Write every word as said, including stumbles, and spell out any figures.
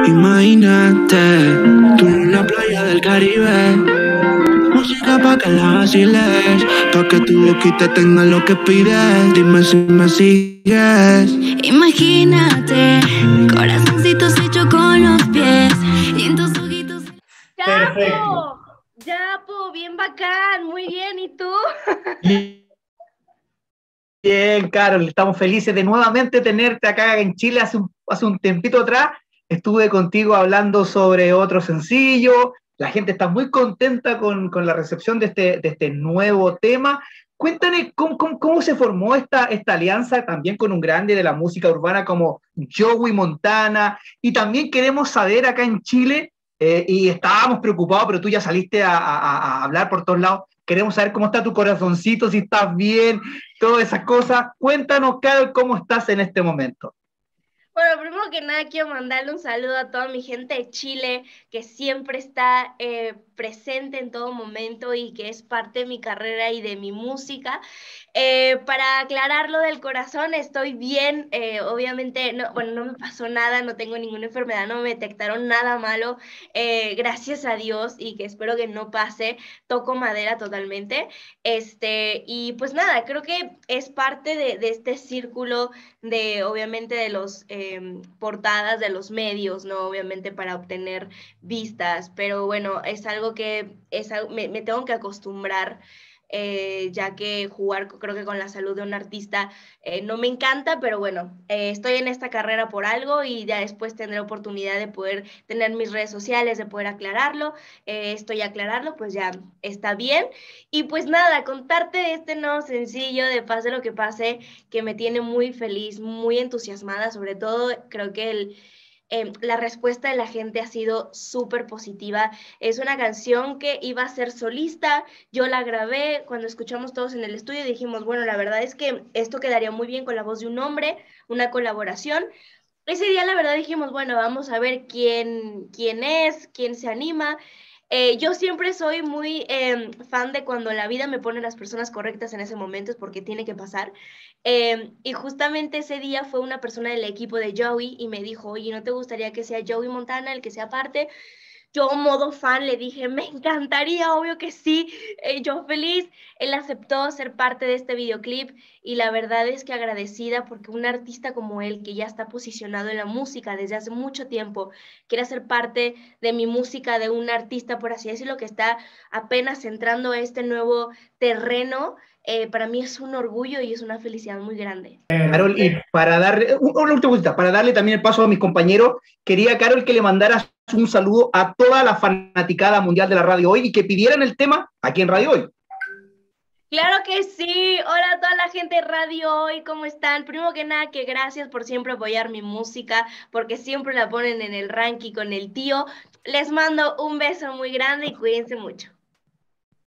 Imagínate, tú en la playa del Caribe, música pa' que la vaciles, pa' que tu boquita tenga lo que pides. Dime si me sigues. Imagínate, corazoncitos hechos con los pies y en tus ojitos. ¡Yapo! ¡Yapo! Bien bacán, muy bien, ¿y tú? Bien, Carol, estamos felices de nuevamente tenerte acá en Chile. Hace un, hace un tiempito atrás estuve contigo hablando sobre otro sencillo. La gente está muy contenta con, con la recepción de este, de este nuevo tema. Cuéntame cómo, cómo, cómo se formó esta, esta alianza también con un grande de la música urbana como Joey Montana. Y también queremos saber acá en Chile, eh, y estábamos preocupados, pero tú ya saliste a, a, a hablar por todos lados. Queremos saber cómo está tu corazoncito, si estás bien, todas esas cosas. Cuéntanos, Carol, cómo estás en este momento. Bueno, primero que nada quiero mandarle un saludo a toda mi gente de Chile que siempre está eh, presente en todo momento y que es parte de mi carrera y de mi música. Eh, para aclarar lo del corazón, estoy bien, eh, obviamente, no, bueno, no me pasó nada, no tengo ninguna enfermedad, no me detectaron nada malo, eh, gracias a Dios, y que espero que no pase, toco madera totalmente, este, y pues nada, creo que es parte de, de este círculo de, obviamente, de los eh, portadas de los medios, ¿no? Obviamente para obtener vistas, pero bueno, es algo que es algo, me, me tengo que acostumbrar. Eh, ya que jugar creo que con la salud de un artista eh, no me encanta, pero bueno, eh, estoy en esta carrera por algo y ya después tendré oportunidad de poder tener mis redes sociales, de poder aclararlo, eh, esto y aclararlo, pues ya está bien. Y pues nada, contarte de este nuevo sencillo de Pase lo que pase, que me tiene muy feliz, muy entusiasmada, sobre todo creo que el Eh, la respuesta de la gente ha sido súper positiva. Es una canción que iba a ser solista, yo la grabé, cuando escuchamos todos en el estudio dijimos, bueno, la verdad es que esto quedaría muy bien con la voz de un hombre, una colaboración. Ese día la verdad dijimos, bueno, vamos a ver quién, quién es, quién se anima. Eh, yo siempre soy muy eh, fan de cuando la vida me pone las personas correctas en ese momento, es porque tiene que pasar. Eh, y justamente ese día fue una persona del equipo de Joey y me dijo, oye, ¿no te gustaría que sea Joey Montana el que sea parte? Yo, modo fan, le dije, me encantaría, obvio que sí, eh, yo feliz. Él aceptó ser parte de este videoclip y la verdad es que agradecida porque un artista como él, que ya está posicionado en la música desde hace mucho tiempo, quiere ser parte de mi música, de un artista, por así decirlo, que está apenas entrando a este nuevo terreno. Eh, para mí es un orgullo y es una felicidad muy grande. Carol, y para darle, una última cosita, para darle también el paso a mis compañeros, quería, Carol, que le mandaras un saludo a toda la fanaticada mundial de la Radio Hoy y que pidieran el tema aquí en Radio Hoy. Claro que sí. Hola a toda la gente de Radio Hoy, ¿cómo están? Primero que nada, que gracias por siempre apoyar mi música, porque siempre la ponen en el ranking con el tío. Les mando un beso muy grande y cuídense mucho.